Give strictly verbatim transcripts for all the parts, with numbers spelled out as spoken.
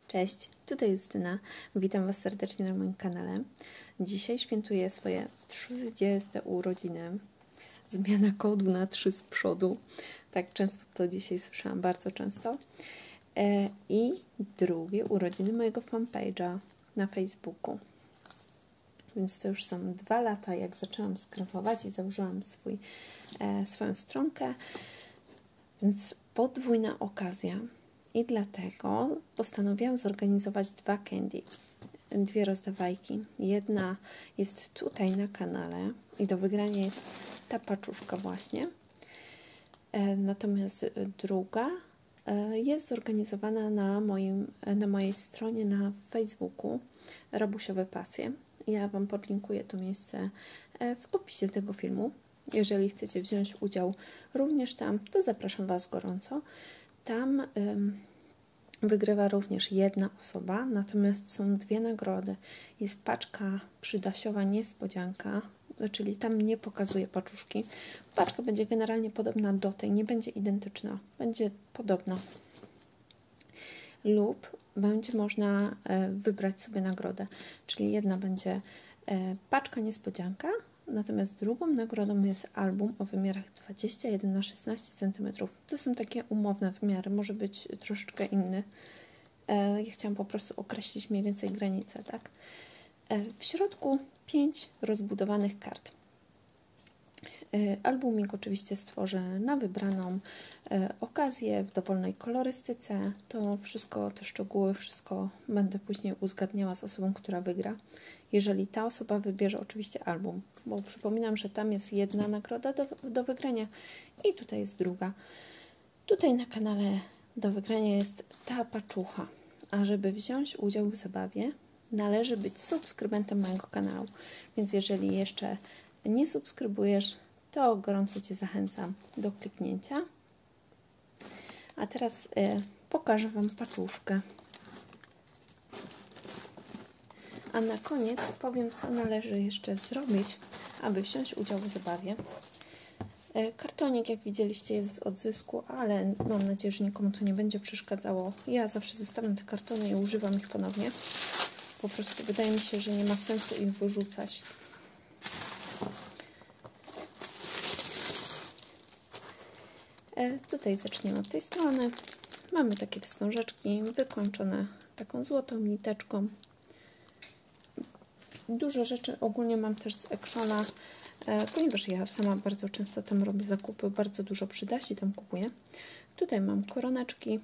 Cześć, tutaj Justyna. Witam Was serdecznie na moim kanale. Dzisiaj świętuję swoje trzydzieste urodziny. Zmiana kodu na trzy z przodu. Tak często to dzisiaj słyszałam, bardzo często. E, I drugie urodziny mojego fanpage'a na Facebooku. Więc to już są dwa lata, jak zaczęłam skrypować i założyłam swój, e, swoją stronkę. Więc podwójna okazja. I dlatego postanowiłam zorganizować dwa candy, dwie rozdawajki. Jedna jest tutaj na kanale i do wygrania jest ta paczuszka właśnie. Natomiast druga jest zorganizowana na, moim, na mojej stronie na Facebooku Rabusiowe Pasje. Ja Wam podlinkuję to miejsce w opisie tego filmu. Jeżeli chcecie wziąć udział również tam, to zapraszam Was gorąco. Tam ym, wygrywa również jedna osoba, natomiast są dwie nagrody. Jest paczka przydasiowa niespodzianka, czyli tam nie pokazuję paczuszki. Paczka będzie generalnie podobna do tej, nie będzie identyczna, będzie podobna. Lub będzie można y, wybrać sobie nagrodę, czyli jedna będzie y, paczka niespodzianka, natomiast drugą nagrodą jest album o wymiarach dwadzieścia jeden na szesnaście centymetrów. To są takie umowne wymiary, może być troszeczkę inny. Ja chciałam po prostu określić mniej więcej granicę, tak? W środku pięć rozbudowanych kart. Albumik oczywiście stworzę na wybraną okazję, w dowolnej kolorystyce. To wszystko, te szczegóły, wszystko będę później uzgadniała z osobą, która wygra. Jeżeli ta osoba wybierze oczywiście album, bo przypominam, że tam jest jedna nagroda do, do wygrania i tutaj jest druga. Tutaj na kanale do wygrania jest ta paczucha, a żeby wziąć udział w zabawie, należy być subskrybentem mojego kanału. Więc jeżeli jeszcze nie subskrybujesz, to gorąco Cię zachęcam do kliknięcia. A teraz y, pokażę Wam paczuszkę. A na koniec powiem, co należy jeszcze zrobić, aby wziąć udział w zabawie. Kartonik, jak widzieliście, jest z odzysku, ale mam nadzieję, że nikomu to nie będzie przeszkadzało. Ja zawsze zostawiam te kartony i używam ich ponownie. Po prostu wydaje mi się, że nie ma sensu ich wyrzucać. Tutaj zaczniemy od tej strony. Mamy takie wstążeczki wykończone taką złotą niteczką. Dużo rzeczy ogólnie mam też z Actiona, ponieważ ja sama bardzo często tam robię zakupy, bardzo dużo przydasi tam kupuję. Tutaj mam koroneczki,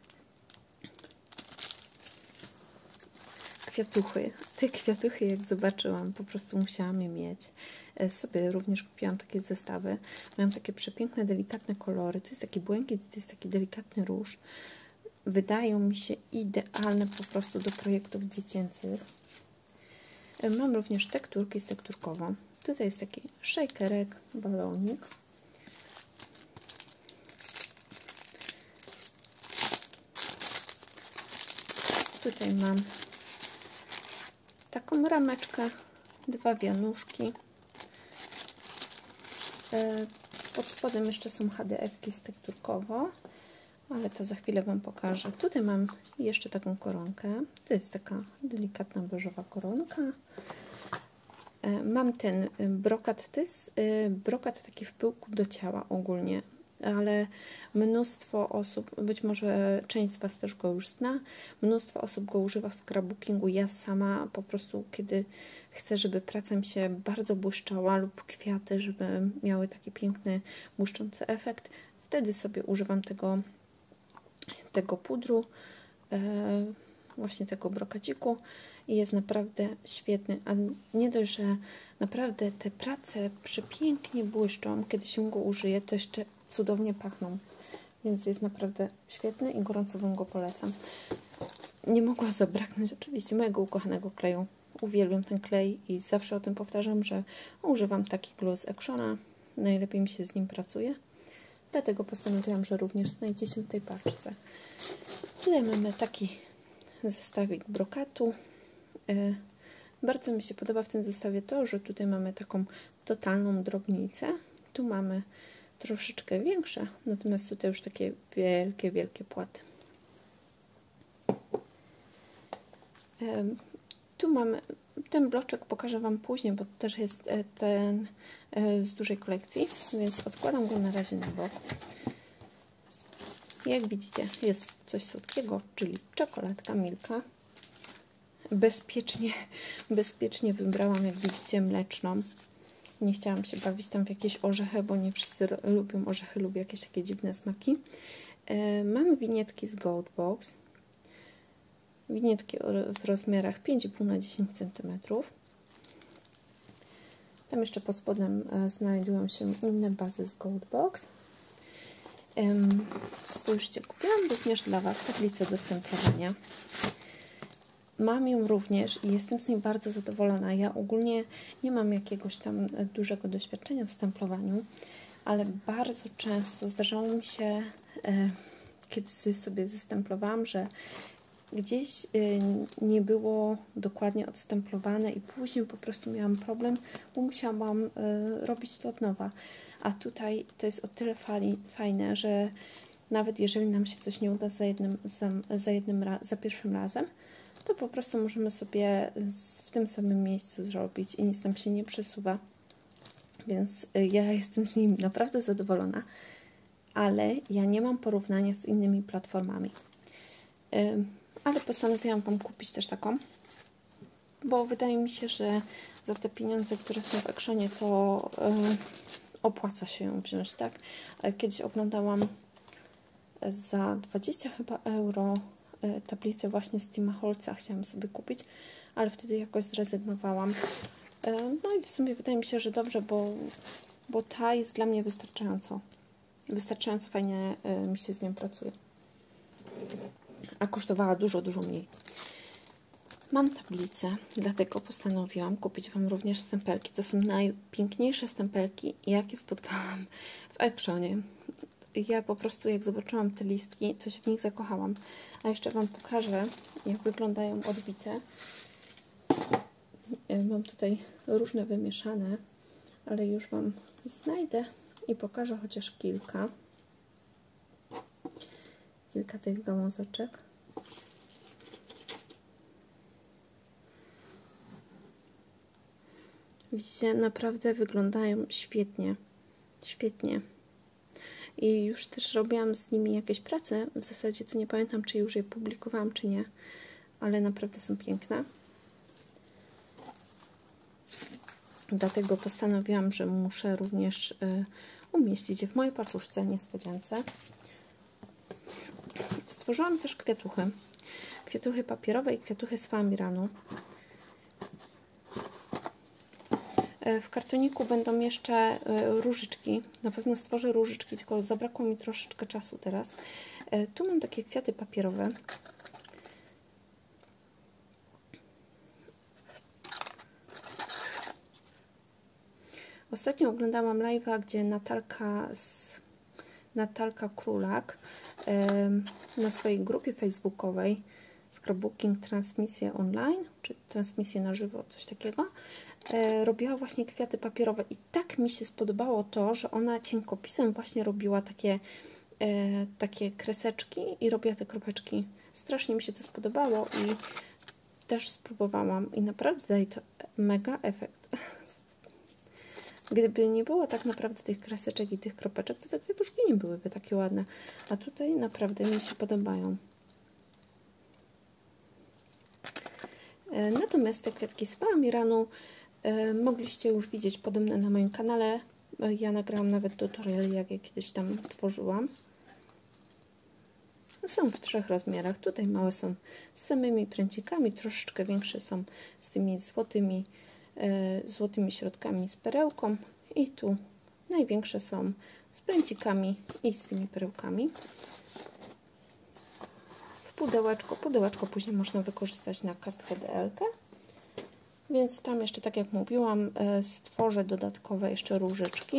kwiatuchy. Te kwiatuchy, jak zobaczyłam, po prostu musiałam je mieć. Sobie również kupiłam takie zestawy. Mają takie przepiękne, delikatne kolory. To jest taki błękit, to jest taki delikatny róż. Wydają mi się idealne po prostu do projektów dziecięcych. Mam również tekturki z tekturkową. Tutaj jest taki shakerek, balonik. Tutaj mam taką rameczkę, dwa wianuszki. Pod spodem jeszcze są H D F-ki z tekturkową, ale to za chwilę Wam pokażę. Tutaj mam jeszcze taką koronkę. To jest taka delikatna beżowa koronka. Mam ten brokat. To jest brokat taki w pyłku do ciała ogólnie, ale mnóstwo osób, być może część z Was też go już zna, mnóstwo osób go używa w scrapbookingu. Ja sama po prostu, kiedy chcę, żeby praca mi się bardzo błyszczała lub kwiaty, żeby miały taki piękny, błyszczący efekt, wtedy sobie używam tego tego pudru, e, właśnie tego brokaciku i jest naprawdę świetny, a nie dość, że naprawdę te prace przepięknie błyszczą, kiedy się go użyje, to jeszcze cudownie pachną, więc jest naprawdę świetny i gorąco Wam go polecam. Nie mogła zabraknąć oczywiście mojego ukochanego kleju. Uwielbiam ten klej i zawsze o tym powtarzam, że używam taki glue z Actiona, najlepiej mi się z nim pracuje. Dlatego postanowiłam, że również znajdzie się w tej paczce. Tutaj mamy taki zestawik brokatu. Bardzo mi się podoba w tym zestawie to, że tutaj mamy taką totalną drobnicę. Tu mamy troszeczkę większe, natomiast tutaj już takie wielkie, wielkie płaty. Tu mamy ten bloczek, pokażę Wam później, bo też jest ten z dużej kolekcji, więc odkładam go na razie na bok. Jak widzicie, jest coś słodkiego, czyli czekoladka Milka. Bezpiecznie, bezpiecznie wybrałam, jak widzicie, mleczną. Nie chciałam się bawić tam w jakieś orzechy, bo nie wszyscy lubią orzechy, lubią jakieś takie dziwne smaki. E, mamy winietki z Gold Box. Winietki w rozmiarach pięć i pół na dziesięć centymetrów. Tam jeszcze pod spodem e, znajdują się inne bazy z Gold Box. E, spójrzcie, kupiłam również dla Was tablicę do stemplowania. Mam ją również i jestem z niej bardzo zadowolona. Ja ogólnie nie mam jakiegoś tam dużego doświadczenia w stemplowaniu, ale bardzo często zdarzało mi się, e, kiedy sobie zestemplowałam, że gdzieś e, nie było dokładnie odstemplowane i później po prostu miałam problem, bo musiałam e, robić to od nowa. A tutaj to jest o tyle fali, fajne, że nawet jeżeli nam się coś nie uda za jednym, za, za, jednym za pierwszym razem, to po prostu możemy sobie w tym samym miejscu zrobić i nic nam się nie przesuwa. Więc ja jestem z nim naprawdę zadowolona, ale ja nie mam porównania z innymi platformami. Ale postanowiłam Wam kupić też taką, bo wydaje mi się, że za te pieniądze, które są w Actionie, to opłaca się ją wziąć, tak? Kiedyś oglądałam za dwadzieścia chyba euro tablicę właśnie z Tima Holca chciałam sobie kupić, ale wtedy jakoś zrezygnowałam. No i w sumie wydaje mi się, że dobrze, bo, bo ta jest dla mnie wystarczająco. Wystarczająco fajnie mi się z nią pracuje. A kosztowała dużo, dużo mniej. Mam tablicę, dlatego postanowiłam kupić Wam również stempelki. To są najpiękniejsze stempelki, jakie spotkałam w Actionie. Ja po prostu jak zobaczyłam te listki, to się w nich zakochałam. A jeszcze Wam pokażę, jak wyglądają odbite. Mam tutaj różne wymieszane, ale już Wam znajdę i pokażę chociaż kilka. Kilka tych gałązeczek. Widzicie, naprawdę wyglądają świetnie. Świetnie. I już też robiłam z nimi jakieś prace. W zasadzie to nie pamiętam, czy już je publikowałam, czy nie. Ale naprawdę są piękne. Dlatego postanowiłam, że muszę również y, umieścić je w mojej paczuszce, niespodziance. Stworzyłam też kwiatuchy. Kwiatuchy papierowe i kwiatuchy z faamiranu. W kartoniku będą jeszcze różyczki. Na pewno stworzę różyczki, tylko zabrakło mi troszeczkę czasu teraz. Tu mam takie kwiaty papierowe. Ostatnio oglądałam live'a, gdzie Natalka, z, Natalka Królak na swojej grupie facebookowej Scrapbooking transmisję online, czy transmisję na żywo, coś takiego, e, robiła właśnie kwiaty papierowe i tak mi się spodobało to, że ona cienkopisem właśnie robiła takie, e, takie kreseczki i robiła te kropeczki. Strasznie mi się to spodobało i też spróbowałam i naprawdę daje to mega efekt. Gdyby nie było tak naprawdę tych kreseczek i tych kropeczek, to te kwiatuszki nie byłyby takie ładne, a tutaj naprawdę mi się podobają. Natomiast te kwiatki z faamiranu e, mogliście już widzieć podobne na moim kanale. E, ja nagrałam nawet tutorial, jak je kiedyś tam tworzyłam. Są w trzech rozmiarach. Tutaj małe są z samymi pręcikami, troszeczkę większe są z tymi złotymi, e, złotymi środkami z perełką i tu największe są z pręcikami i z tymi perełkami. Pudełeczko. Pudełeczko później można wykorzystać na kartkę D L-kę. Więc tam jeszcze, tak jak mówiłam, stworzę dodatkowe jeszcze różyczki.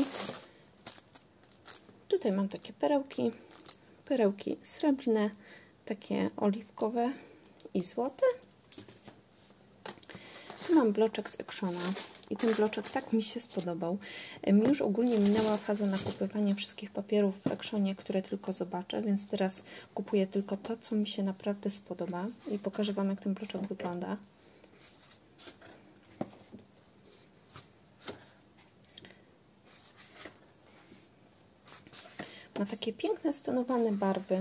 Tutaj mam takie perełki. Perełki srebrne, takie oliwkowe i złote. Tu mam bloczek z Actiona i ten bloczek tak mi się spodobał. Mi już ogólnie minęła faza nakupywania wszystkich papierów w Actionie, które tylko zobaczę, więc teraz kupuję tylko to, co mi się naprawdę spodoba i pokażę Wam, jak ten bloczek wygląda. Ma takie piękne, stonowane barwy.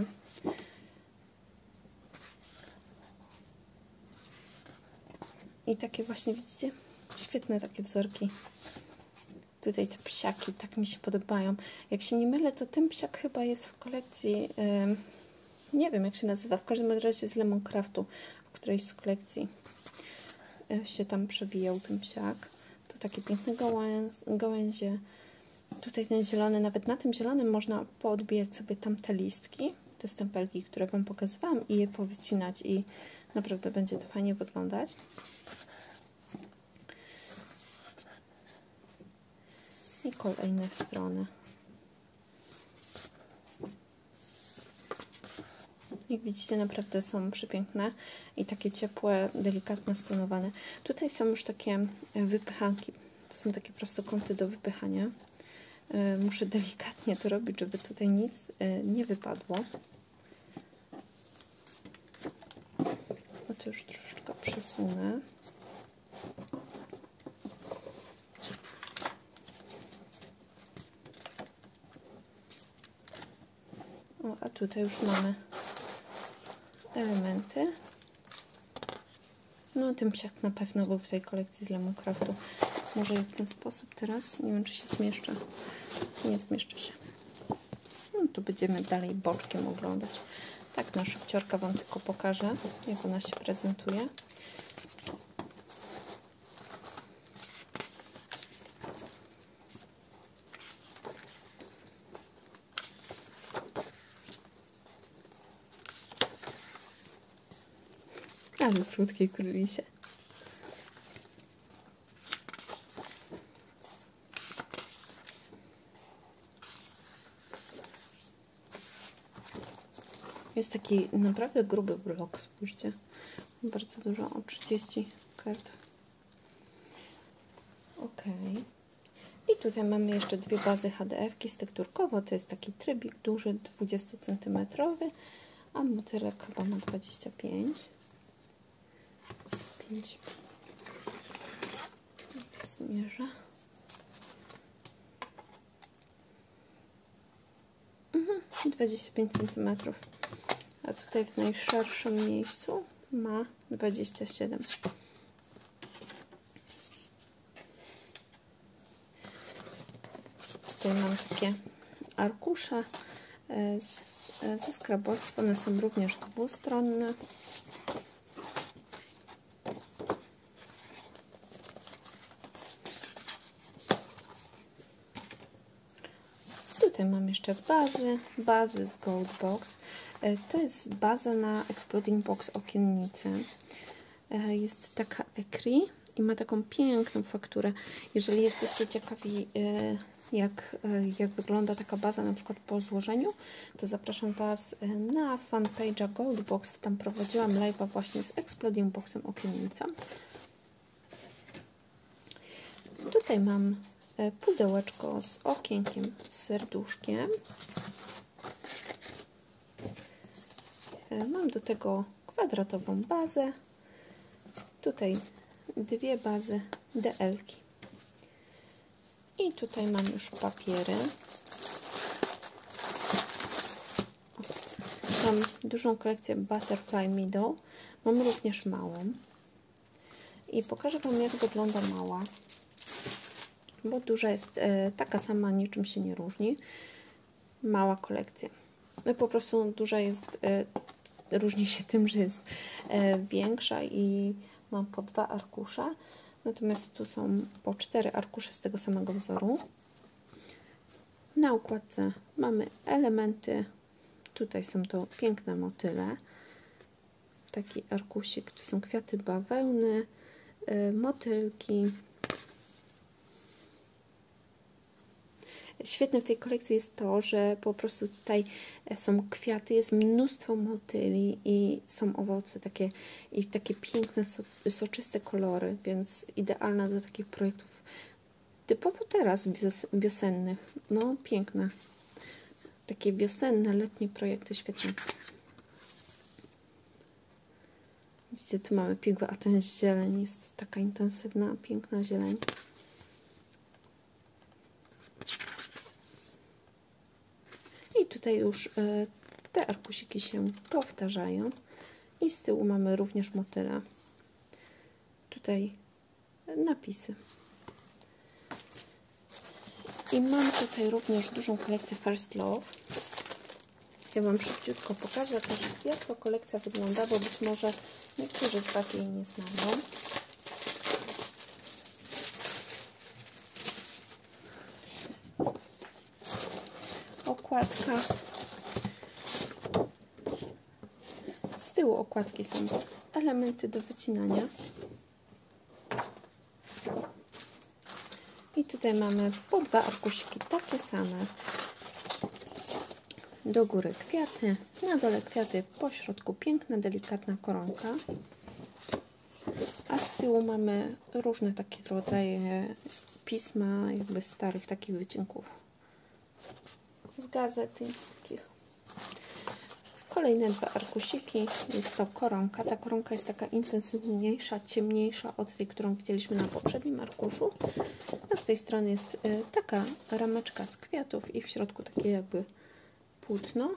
I takie właśnie, widzicie? Świetne takie wzorki. Tutaj te psiaki tak mi się podobają. Jak się nie mylę, to ten psiak chyba jest w kolekcji, yy, nie wiem jak się nazywa, w każdym razie z Lemoncraftu, w którejś z kolekcji yy, się tam przewijał ten psiak. Tu takie piękne gałęz, gałęzie. Tutaj ten zielony, nawet na tym zielonym można poodbijać sobie tamte listki, te stempelki, które Wam pokazywałam i je powycinać i naprawdę będzie to fajnie wyglądać. I kolejne strony. Jak widzicie, naprawdę są przepiękne i takie ciepłe, delikatne, stonowane. Tutaj są już takie wypychanki. To są takie prostokąty do wypychania. Muszę delikatnie to robić, żeby tutaj nic nie wypadło. No to już troszeczkę przesunę. O, a tutaj już mamy elementy. No ten psiak na pewno był w tej kolekcji z Lemoncraftu. Może w ten sposób teraz. Nie wiem, czy się zmieszczę. Nie zmieszczę się. No tu będziemy dalej boczkiem oglądać. Tak, na szybciorka Wam tylko pokażę, jak ona się prezentuje. Ale słodkie królisie. Jest taki naprawdę gruby blok, spójrzcie. Bardzo dużo, o trzydzieści kart. Ok. I tutaj mamy jeszcze dwie bazy H D F-ki z tekturkowo. To jest taki trybik duży, dwudziestocentymetrowy, a motylek chyba ma dwadzieścia pięć. Z pięć. Zmierzę. Mhm, dwadzieścia pięć centymetrów. A tutaj w najszerszym miejscu ma dwadzieścia siedem. Tutaj mam takie arkusze z, ze skrabostwa. One są również dwustronne. Tutaj mam jeszcze bazy, bazy z Goldbox. To jest baza na Exploding Box okiennicy. Jest taka ecri i ma taką piękną fakturę. Jeżeli jesteście ciekawi, jak, jak wygląda taka baza na przykład po złożeniu, to zapraszam Was na fanpage'a Goldbox. Tam prowadziłam live'a właśnie z Exploding Boxem okiennicą. Tutaj mam pudełeczko z okienkiem, z serduszkiem. Mam do tego kwadratową bazę. Tutaj dwie bazy D L-ki. I tutaj mam już papiery. Mam dużą kolekcję Butterfly Middle. Mam również małą. I pokażę Wam, jak wygląda mała. Bo duża jest e, taka sama, niczym się nie różni. Mała kolekcja. No po prostu duża jest, e, różni się tym, że jest e, większa i mam po dwa arkusze. Natomiast tu są po cztery arkusze z tego samego wzoru. Na układce mamy elementy. Tutaj są to piękne motyle. Taki arkusik. Tu są kwiaty bawełny, e, motylki. świetne w tej kolekcji jest to, że po prostu tutaj są kwiaty, jest mnóstwo motyli i są owoce takie i takie piękne, so, soczyste kolory, więc idealna do takich projektów typowo teraz wios wiosennych. No piękne. Takie wiosenne, letnie projekty, świetne. Widzicie, tu mamy pigwę, a ten zieleń jest taka intensywna, piękna zieleń. I tutaj już y, te arkusiki się powtarzają. I z tyłu mamy również motyle. Tutaj napisy. I mam tutaj również dużą kolekcję First Love. Ja Wam szybciutko pokażę też, jak to kolekcja wygląda, bo być może niektórzy z Was jej nie znają. Okładka. Z tyłu okładki są elementy do wycinania. I tutaj mamy po dwa arkusiki takie same. Do góry kwiaty, na dole kwiaty, po środku piękna, delikatna koronka. A z tyłu mamy różne takie rodzaje pisma, jakby starych takich wycinków z gazety, z takich. Kolejne dwa arkusiki, jest to koronka. Ta koronka jest taka intensywniejsza, ciemniejsza od tej, którą widzieliśmy na poprzednim arkuszu. A z tej strony jest taka rameczka z kwiatów i w środku takie jakby płótno.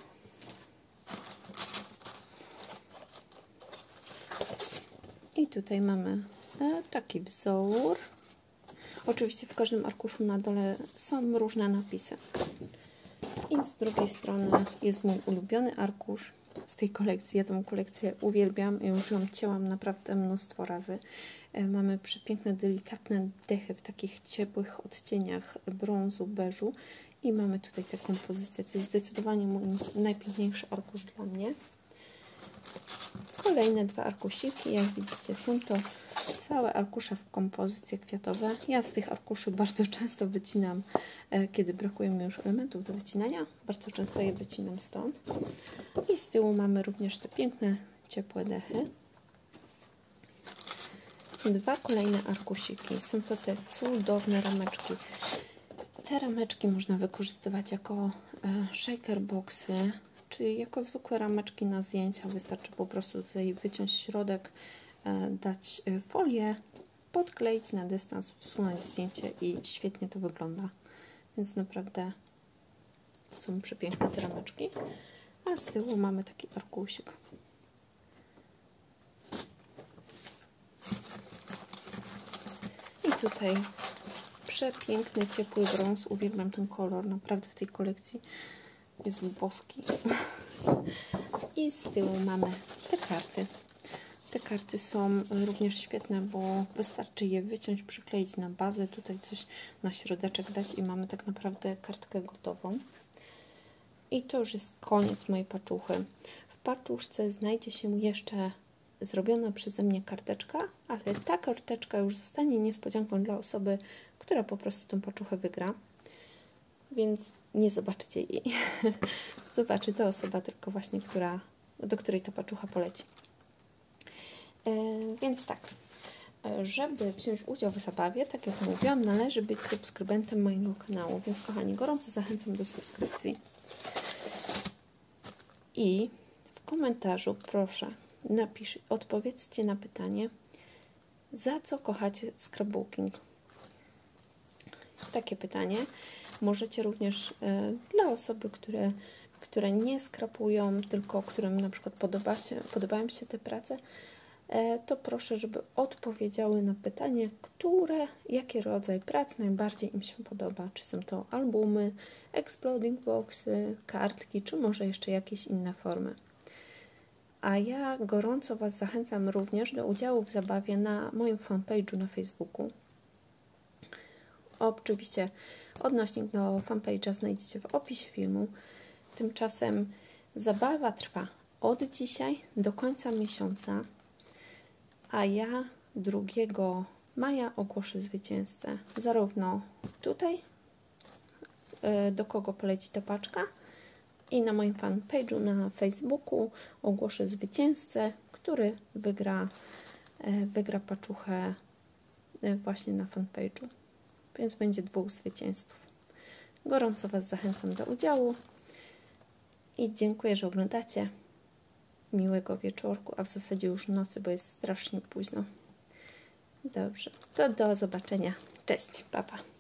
I tutaj mamy taki wzór. Oczywiście w każdym arkuszu na dole są różne napisy. I z drugiej strony jest mój ulubiony arkusz z tej kolekcji. Ja tę kolekcję uwielbiam i już ją cięłam naprawdę mnóstwo razy. Mamy przepiękne, delikatne dechy w takich ciepłych odcieniach brązu, beżu. I mamy tutaj tę kompozycję. To jest zdecydowanie mój najpiękniejszy arkusz dla mnie. Kolejne dwa arkusiki. Jak widzicie, są to całe arkusze w kompozycje kwiatowe. Ja z tych arkuszy bardzo często wycinam, kiedy brakuje mi już elementów do wycinania. Bardzo często je wycinam stąd. I z tyłu mamy również te piękne, ciepłe dechy. Dwa kolejne arkusiki. Są to te cudowne rameczki. Te rameczki można wykorzystywać jako shaker boxy, czy jako zwykłe rameczki na zdjęcia. Wystarczy po prostu tutaj wyciąć środek, dać folię, podkleić na dystans, wsunąć zdjęcie i świetnie to wygląda. Więc naprawdę są przepiękne te rameczki. A z tyłu mamy taki arkusik. I tutaj przepiękny, ciepły brąz. Uwielbiam ten kolor. Naprawdę w tej kolekcji jest boski. I z tyłu mamy te karty. Te karty są również świetne, bo wystarczy je wyciąć, przykleić na bazę, tutaj coś na środeczek dać i mamy tak naprawdę kartkę gotową. I to już jest koniec mojej paczuchy. W paczuszce znajdzie się jeszcze zrobiona przeze mnie karteczka, ale ta karteczka już zostanie niespodzianką dla osoby, która po prostu tą paczuchę wygra. Więc nie zobaczycie jej. Zobaczy to osoba tylko właśnie, która, do której ta paczucha poleci. E, więc tak, żeby wziąć udział w zabawie, tak jak mówiłam, należy być subskrybentem mojego kanału. Więc kochani, gorąco zachęcam do subskrypcji. I w komentarzu proszę napisz, odpowiedzcie na pytanie, za co kochacie scrapbooking. Takie pytanie. Możecie również y, dla osoby, które, które nie skrapują, tylko którym na przykład podoba się, podobają się te prace, y, to proszę, żeby odpowiedziały na pytanie, które, jaki rodzaj prac najbardziej im się podoba. Czy są to albumy, exploding boxy, kartki, czy może jeszcze jakieś inne formy. A ja gorąco Was zachęcam również do udziału w zabawie na moim fanpage'u na Facebooku. Oczywiście odnośnik do fanpage'a znajdziecie w opisie filmu. Tymczasem zabawa trwa od dzisiaj do końca miesiąca, a ja drugiego maja ogłoszę zwycięzcę. Zarówno tutaj do kogo poleci ta paczka. I na moim fanpage'u na Facebooku ogłoszę zwycięzcę, który wygra, wygra paczuchę właśnie na fanpage'u. Więc będzie dwóch zwycięzców. Gorąco Was zachęcam do udziału i dziękuję, że oglądacie. Miłego wieczorku, a w zasadzie już nocy, bo jest strasznie późno. Dobrze, to do zobaczenia. Cześć, pa pa.